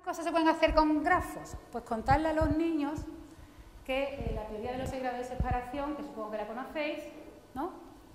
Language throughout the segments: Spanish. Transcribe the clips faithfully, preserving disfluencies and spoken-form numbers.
cosas se pueden hacer con grafos? Pues contarle a los niños que eh, la teoría de los seis grados de separación, que supongo que la conocéis, ¿no?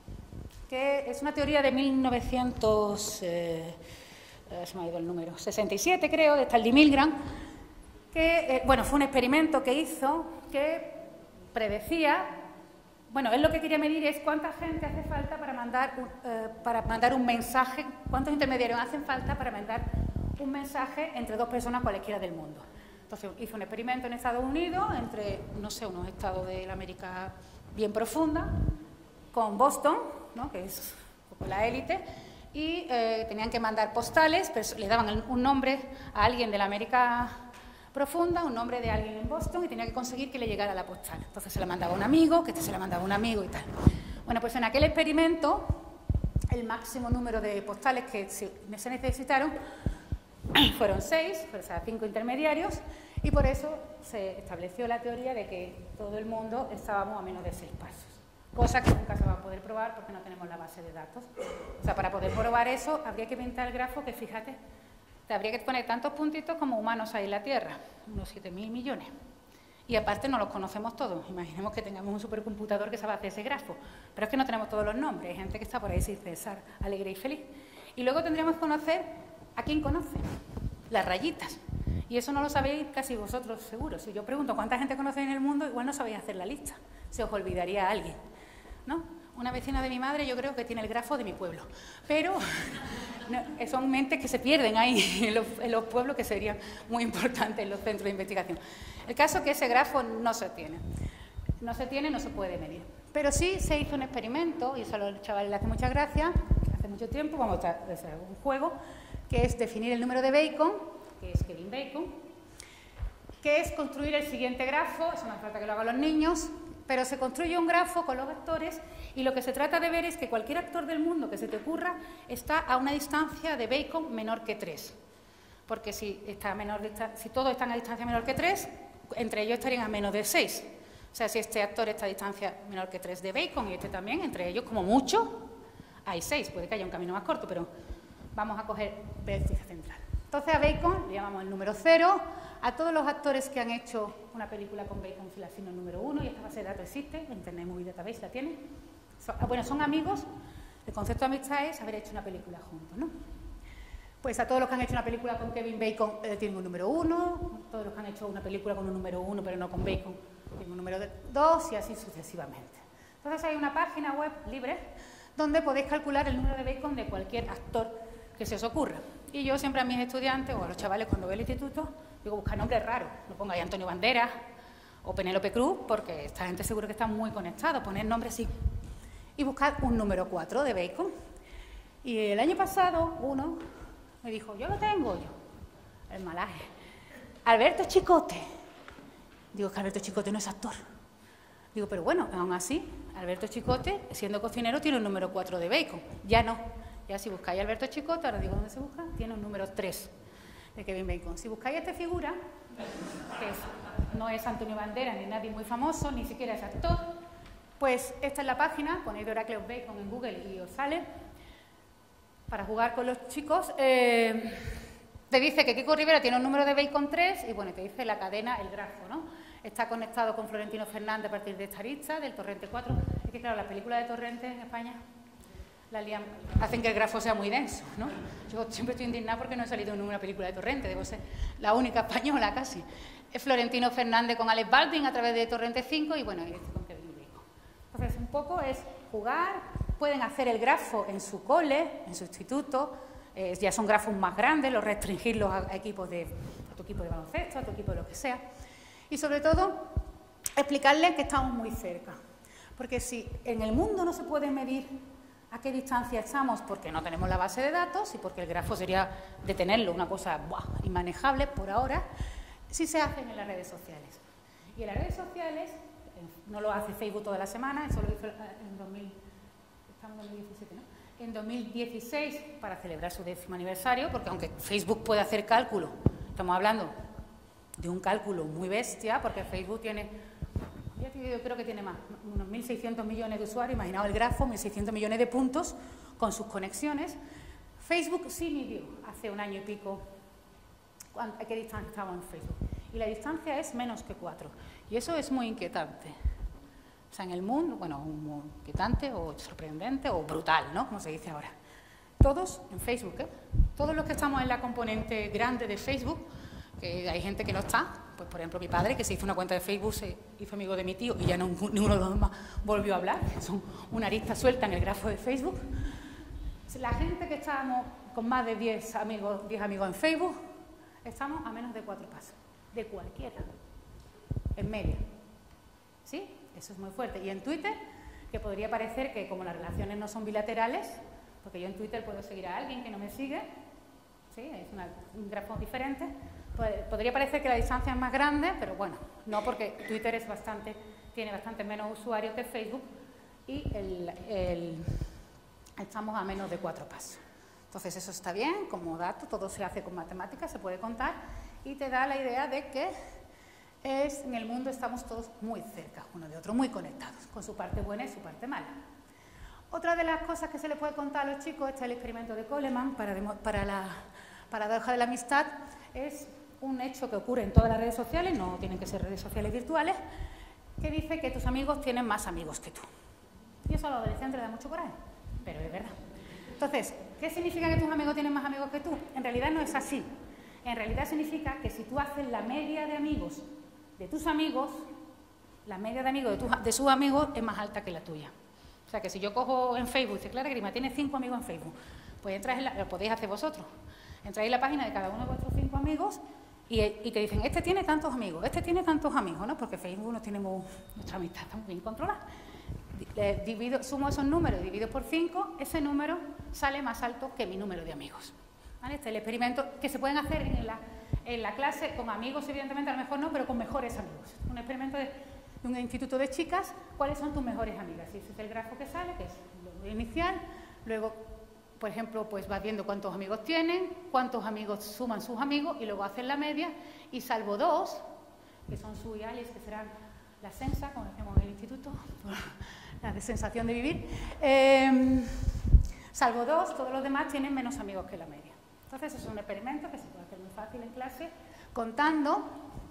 Que es una teoría de mil novecientos, eh, eh, se me ha ido el número, sesenta y siete creo, de Stanley Milgram, que, eh, bueno, fue un experimento que hizo que predecía, bueno, él lo que quería medir es cuánta gente hace falta para mandar, un, eh, para mandar un mensaje, cuántos intermediarios hacen falta para mandar un mensaje entre dos personas cualesquiera del mundo. Entonces hizo un experimento en Estados Unidos, entre, no sé, unos estados de la América bien profunda, con Boston, ¿no?, que es un poco la élite, y eh, tenían que mandar postales, pero le daban un nombre a alguien de la América profunda, un nombre de alguien en Boston, y tenía que conseguir que le llegara la postal. Entonces se la mandaba a un amigo, que este se la mandaba a un amigo y tal. Bueno, pues en aquel experimento, el máximo número de postales que se necesitaron fueron seis, o sea, cinco intermediarios, y por eso se estableció la teoría de que todo el mundo estábamos a menos de seis pasos. Cosa que nunca se va a poder probar porque no tenemos la base de datos. O sea, para poder probar eso, habría que pintar el grafo que, fíjate, te habría que poner tantos puntitos como humanos hay en la Tierra, unos siete mil millones. Y aparte no los conocemos todos. Imaginemos que tengamos un supercomputador que sabe hacer ese grafo. Pero es que no tenemos todos los nombres. Hay gente que está por ahí sin cesar, alegre y feliz. Y luego tendríamos que conocer a quién conoce, las rayitas. Y eso no lo sabéis casi vosotros seguro. Si yo pregunto cuánta gente conocéis en el mundo, igual no sabéis hacer la lista. Se os olvidaría a alguien, ¿no? Una vecina de mi madre yo creo que tiene el grafo de mi pueblo. Pero no, son mentes que se pierden ahí en los, en los pueblos, que serían muy importantes en los centros de investigación. El caso es que ese grafo no se tiene. No se tiene, no se puede medir. Pero sí se hizo un experimento, y eso a los chavales les hace mucha gracia, hace mucho tiempo, vamos a hacer un juego, que es definir el número de Bacon, que es Kevin Bacon, que es construir el siguiente grafo, eso no hace falta que lo hagan los niños, pero se construye un grafo con los actores y lo que se trata de ver es que cualquier actor del mundo que se te ocurra está a una distancia de Bacon menor que tres. Porque si, está a menor, si todos están a distancia menor que tres, entre ellos estarían a menos de seis. O sea, si este actor está a distancia menor que tres de Bacon y este también, entre ellos como mucho hay seis. Puede que haya un camino más corto, pero vamos a coger vértice central. Entonces a Bacon le llamamos el número cero. A todos los actores que han hecho una película con Bacon se le asigna el número uno, y esta base de datos existe, Internet Movie Database la tiene. So, bueno, son amigos, el concepto de amistad es haber hecho una película juntos, ¿no? Pues a todos los que han hecho una película con Kevin Bacon eh, tienen un número uno, todos los que han hecho una película con un número uno pero no con Bacon tienen un número dos, y así sucesivamente. Entonces hay una página web libre donde podéis calcular el número de Bacon de cualquier actor que se os ocurra. Y yo siempre a mis estudiantes o a los chavales cuando voy al instituto digo, busca nombres raros, no pongáis Antonio Banderas o Penélope Cruz, porque esta gente seguro que está muy conectada, poner nombres así. Y buscad un número cuatro de Bacon. Y el año pasado uno me dijo, yo lo tengo, yo, el malaje, Alberto Chicote. Digo, que Alberto Chicote no es actor. Digo, pero bueno, aún así, Alberto Chicote, siendo cocinero, tiene un número cuatro de Bacon. Ya no. Ya si buscáis a Alberto Chicote, ahora digo dónde se busca, tiene un número tres de Kevin Bacon. Si buscáis esta figura, que es, no es Antonio Banderas ni nadie muy famoso, ni siquiera es actor, pues esta es la página, ponéis Heracles Bacon en Google y os sale, para jugar con los chicos. Eh, te dice que Kiko Rivera tiene un número de Bacon tres y bueno, te dice la cadena, el grafo, ¿no? Está conectado con Florentino Fernández a partir de esta lista, del Torrente cuatro. Es que claro, las películas de Torrente en España la lian, hacen que el grafo sea muy denso, ¿no? Yo siempre estoy indignada porque no he salido en una película de Torrente, debo ser la única española casi. Es Florentino Fernández con Alex Baldwin a través de Torrente cinco y bueno, y este con Kevin Bacon. Entonces, un poco es jugar, pueden hacer el grafo en su cole, en su instituto, eh, ya son grafos más grandes, los restringirlos a, a equipos de, a tu equipo de baloncesto, a tu equipo de lo que sea. Y sobre todo, explicarles que estamos muy cerca. Porque si en el mundo no se puede medir a qué distancia estamos porque no tenemos la base de datos y porque el grafo sería de tenerlo una cosa ¡buah! Inmanejable por ahora, sí se hacen en las redes sociales. Y en las redes sociales, no lo hace Facebook toda la semana, eso lo hizo en dos mil, estamos en dos mil diecisiete, ¿no? En dos mil dieciséis, para celebrar su décimo aniversario, porque aunque Facebook puede hacer cálculo, estamos hablando de un cálculo muy bestia, porque Facebook tiene... Yo creo que tiene más, unos mil seiscientos millones de usuarios, imaginaos el grafo, mil seiscientos millones de puntos con sus conexiones. Facebook sí midió hace un año y pico ¿a qué distancia estamos en Facebook? Y la distancia es menos que cuatro. Y eso es muy inquietante. O sea, en el mundo, bueno, muy inquietante o sorprendente o brutal, ¿no? Como se dice ahora. Todos en Facebook, ¿eh? Todos los que estamos en la componente grande de Facebook, que hay gente que no está, pues por ejemplo mi padre, que se hizo una cuenta de Facebook, se hizo amigo de mi tío y ya no, ninguno de los demás volvió a hablar, son una arista suelta en el grafo de Facebook. La gente que estamos con más de diez amigos, diez amigos en Facebook, estamos a menos de cuatro pasos, de cualquiera, en media. ¿Sí? Eso es muy fuerte. Y en Twitter, que podría parecer que como las relaciones no son bilaterales, porque yo en Twitter puedo seguir a alguien que no me sigue, ¿sí? Es una, un grafo diferente, pues, podría parecer que la distancia es más grande, pero bueno, no, porque Twitter es bastante, tiene bastante menos usuarios que Facebook y el, el, estamos a menos de cuatro pasos. Entonces eso está bien, como dato, todo se hace con matemáticas, se puede contar y te da la idea de que es, en el mundo estamos todos muy cerca uno de otro, muy conectados, con su parte buena y su parte mala. Otra de las cosas que se le puede contar a los chicos, este es el experimento de Coleman para, para la paradoja de la amistad, es un hecho que ocurre en todas las redes sociales, no tienen que ser redes sociales virtuales, que dice que tus amigos tienen más amigos que tú. Y eso a los adolescentes les da mucho coraje, pero es verdad. Entonces, ¿qué significa que tus amigos tienen más amigos que tú? En realidad no es así. En realidad significa que si tú haces la media de amigos de tus amigos, la media de amigos de, tu, de sus amigos es más alta que la tuya. O sea, que si yo cojo en Facebook, dice Clara Grima tiene cinco amigos en Facebook, pues entras en la, lo podéis hacer vosotros. Entráis en la página de cada uno de vuestros cinco amigos y, y te dicen, este tiene tantos amigos, este tiene tantos amigos, ¿no? Porque Facebook nos tenemos, nuestra amistad está muy bien controlada. Eh, divido, sumo esos números, divido por cinco, ese número sale más alto que mi número de amigos. ¿Vale? Este es el experimento que se pueden hacer en la, en la clase con amigos, evidentemente, a lo mejor no, pero con mejores amigos. Un experimento de, de un instituto de chicas, ¿cuáles son tus mejores amigas? Y ese es el grafo que sale, que es lo inicial. Luego, por ejemplo, pues vas viendo cuántos amigos tienen, cuántos amigos suman sus amigos y luego hacen la media. Y salvo dos, que son Sue y Alice, que serán la sensa, como decimos en el instituto, la de sensación de vivir. Eh, salvo dos, todos los demás tienen menos amigos que la media. Entonces, es un experimento que se puede hacer muy fácil en clase, contando,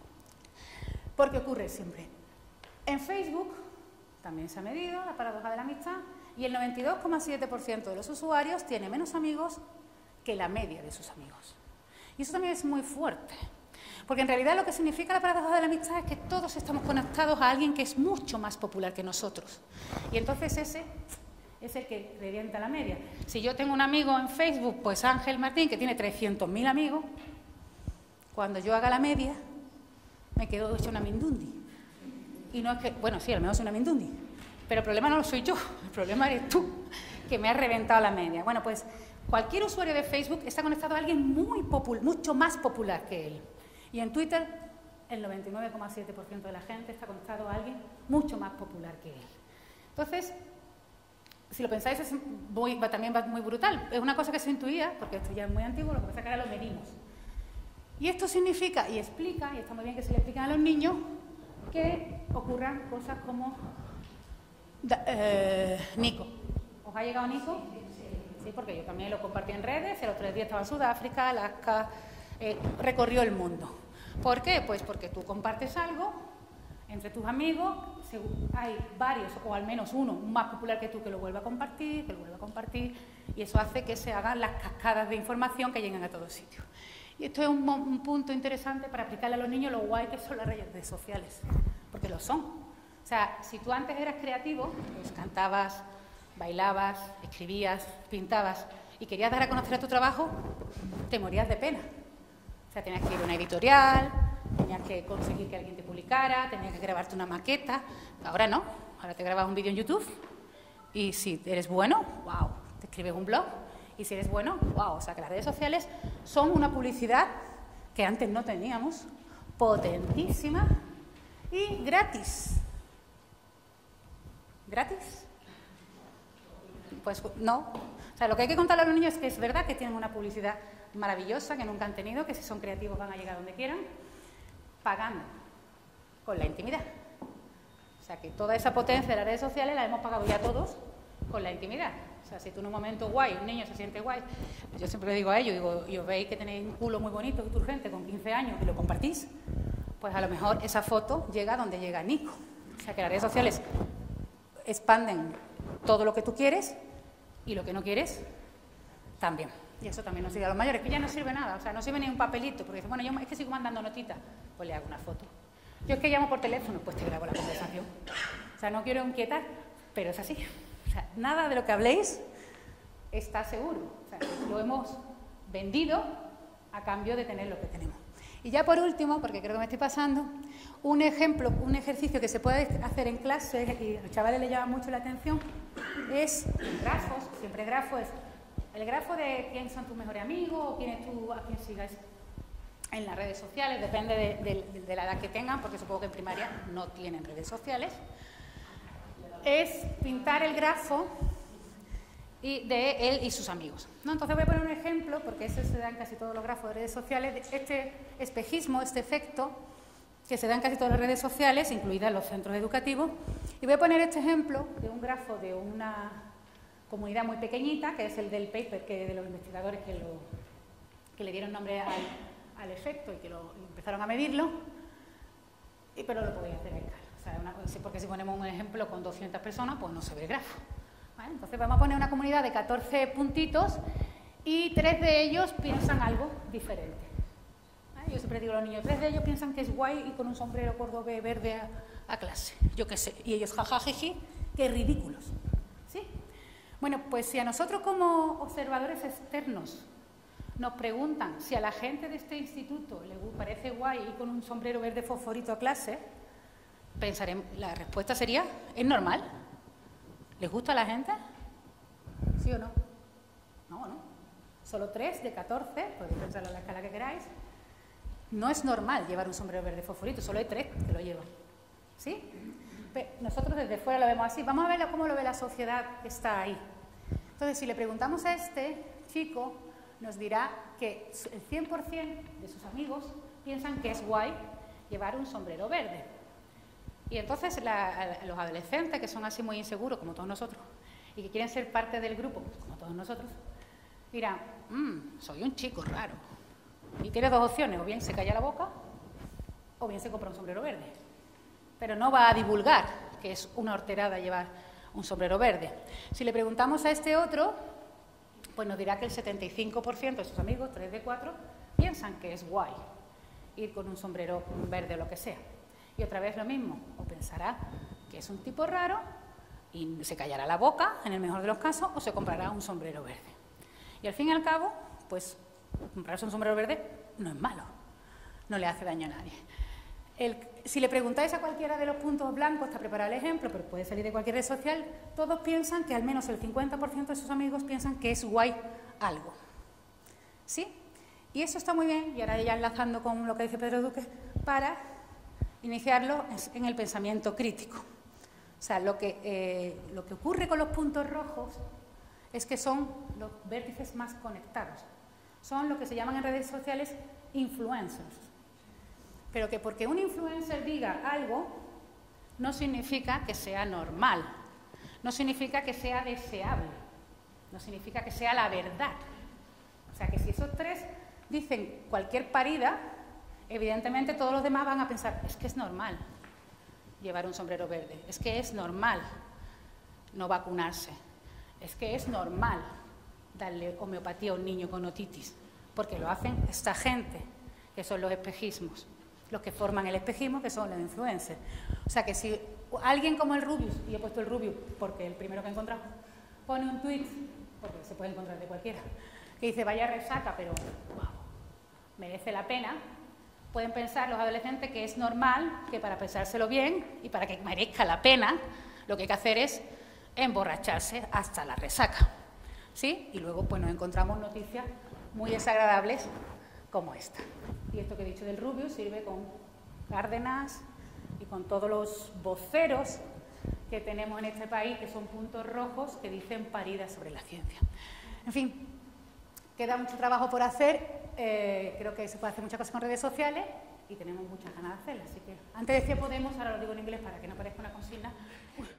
porque ocurre siempre. En Facebook también se ha medido la paradoja de la amistad y el noventa y dos coma siete por ciento de los usuarios tiene menos amigos que la media de sus amigos. Y eso también es muy fuerte, porque en realidad lo que significa la paradoja de la amistad es que todos estamos conectados a alguien que es mucho más popular que nosotros. Y entonces ese es el que revienta la media. Si yo tengo un amigo en Facebook, pues Ángel Martín, que tiene trescientos mil amigos, cuando yo haga la media, me quedo hecha una mindundi. Y no es que, bueno, sí, a lo mejor soy una mindundi, pero el problema no lo soy yo, el problema eres tú, que me has reventado la media. Bueno, pues cualquier usuario de Facebook está conectado a alguien muy popular, mucho más popular que él. Y en Twitter, el noventa y nueve coma siete por ciento de la gente está conectado a alguien mucho más popular que él. Entonces, si lo pensáis, es muy, también va muy brutal. Es una cosa que se intuía, porque esto ya es muy antiguo, lo que pasa es que ahora lo medimos. Y esto significa, y explica, y está muy bien que se le expliquen a los niños, que ocurran cosas como... Eh, Nico. ¿Os ha llegado Nico? Sí, porque yo también lo compartí en redes, el otro día estaba en Sudáfrica, Alaska, eh, recorrió el mundo. ¿Por qué? Pues porque tú compartes algo entre tus amigos, hay varios, o al menos uno más popular que tú que lo vuelva a compartir, que lo vuelva a compartir, y eso hace que se hagan las cascadas de información que lleguen a todos sitios. Y esto es un, un punto interesante para aplicarle a los niños lo guay que son las redes sociales, porque lo son. O sea, si tú antes eras creativo, pues cantabas, bailabas, escribías, pintabas, y querías dar a conocer a tu trabajo, te morías de pena. O sea, tenías que ir a una editorial, tenías que conseguir que alguien te publicara, tenías que grabarte una maqueta. Ahora no, ahora te grabas un vídeo en YouTube y si eres bueno, wow, te escribes un blog y si eres bueno, wow. O sea, que las redes sociales son una publicidad que antes no teníamos, potentísima y gratis. ¿Gratis? Pues no. O sea, lo que hay que contarle a los niños es que es verdad que tienen una publicidad maravillosa que nunca han tenido, que si son creativos van a llegar donde quieran, pagando con la intimidad. O sea, que toda esa potencia de las redes sociales la hemos pagado ya todos con la intimidad. O sea, si tú en un momento guay, un niño se siente guay, yo siempre le digo a ellos, digo, y os veis que tenéis un culo muy bonito y turgente con quince años y lo compartís, pues a lo mejor esa foto llega donde llega Nico. O sea, que las redes sociales expanden todo lo que tú quieres y lo que no quieres también. Y eso también nos sirve a los mayores, que ya no sirve nada, o sea, no sirve ni un papelito, porque dicen, bueno, yo es que sigo mandando notitas, pues le hago una foto. Yo es que llamo por teléfono, pues te grabo la conversación. O sea, no quiero inquietar, pero es así. O sea, nada de lo que habléis está seguro. O sea, lo hemos vendido a cambio de tener lo que tenemos. Y ya por último, porque creo que me estoy pasando, un ejemplo, un ejercicio que se puede hacer en clase y a los chavales les llama mucho la atención, es grafos, siempre grafo es el grafo de quién son tus mejores amigos o quién es tú, a quién sigas en las redes sociales, depende de, de, de la edad que tengan, porque supongo que en primaria no tienen redes sociales. Es pintar el grafo y de él y sus amigos, ¿no? Entonces voy a poner un ejemplo, porque eso se da en casi todos los grafos de redes sociales, este espejismo, este efecto que se da en casi todas las redes sociales, incluidas los centros educativos, y voy a poner este ejemplo de un grafo de una comunidad muy pequeñita, que es el del paper que de los investigadores que, lo, que le dieron nombre al, al efecto y que lo, y empezaron a medirlo, y, pero lo podéis hacer en escala. O sea, una, porque si ponemos un ejemplo con doscientas personas, pues no se ve el grafo. ¿Vale? Entonces vamos a poner una comunidad de catorce puntitos y tres de ellos piensan algo diferente. ¿Vale? Yo siempre digo a los niños, tres de ellos piensan que es guay ir con un sombrero cordobés verde a, a clase. Yo qué sé. Y ellos, jajajiji, qué ridículos. ¿Sí? Bueno, pues si a nosotros como observadores externos nos preguntan si a la gente de este instituto le parece guay ir con un sombrero verde fosforito a clase, pensaremos, la respuesta sería, ¿es normal? ¿Les gusta a la gente? ¿Sí o no? No, no. Solo tres de catorce, podéis pensarlo a la escala que queráis. No es normal llevar un sombrero verde fosforito, solo hay tres que lo llevan. ¿Sí? Pero nosotros desde fuera lo vemos así. Vamos a ver cómo lo ve la sociedad que está ahí. Entonces, si le preguntamos a este chico, nos dirá que el cien por cien de sus amigos piensan que es guay llevar un sombrero verde. Y entonces la, los adolescentes, que son así muy inseguros, como todos nosotros, y que quieren ser parte del grupo, como todos nosotros, dirán, mmm, soy un chico raro. Y tiene dos opciones, o bien se calla la boca, o bien se compra un sombrero verde. Pero no va a divulgar que es una horterada llevar un sombrero verde. Si le preguntamos a este otro, pues nos dirá que el setenta y cinco por ciento de sus amigos, tres de cuatro, piensan que es guay ir con un sombrero verde o lo que sea. Y otra vez lo mismo, o pensará que es un tipo raro y se callará la boca, en el mejor de los casos, o se comprará un sombrero verde. Y al fin y al cabo, pues comprarse un sombrero verde no es malo, no le hace daño a nadie. El, si le preguntáis a cualquiera de los puntos blancos, está preparado el ejemplo, pero puede salir de cualquier red social, todos piensan que al menos el cincuenta por ciento de sus amigos piensan que es guay algo. ¿Sí? Y eso está muy bien, y ahora ya enlazando con lo que dice Pedro Duque, para iniciarlo en el pensamiento crítico. O sea, lo que, eh, lo que ocurre con los puntos rojos es que son los vértices más conectados. Son lo que se llaman en redes sociales influencers. Pero que porque un influencer diga algo, no significa que sea normal, no significa que sea deseable, no significa que sea la verdad. O sea, que si esos tres dicen cualquier parida, evidentemente todos los demás van a pensar, es que es normal llevar un sombrero verde, es que es normal no vacunarse, es que es normal darle homeopatía a un niño con otitis, porque lo hacen esta gente, que son los espejismos, los que forman el espejismo, que son los influencers. O sea que si alguien como el Rubius, y he puesto el Rubius porque el primero que he encontrado, pone un tweet, porque se puede encontrar de cualquiera, que dice, vaya resaca, pero wow, merece la pena, pueden pensar los adolescentes que es normal, que para pensárselo bien y para que merezca la pena, lo que hay que hacer es emborracharse hasta la resaca. ¿Sí? Y luego pues nos encontramos noticias muy desagradables como esta. Y esto que he dicho del Rubius sirve con Cárdenas y con todos los voceros que tenemos en este país, que son puntos rojos que dicen paridas sobre la ciencia. En fin, queda mucho trabajo por hacer. Eh, creo que se puede hacer muchas cosas con redes sociales y tenemos muchas ganas de hacerlas. Así que antes decía Podemos, ahora lo digo en inglés para que no parezca una consigna.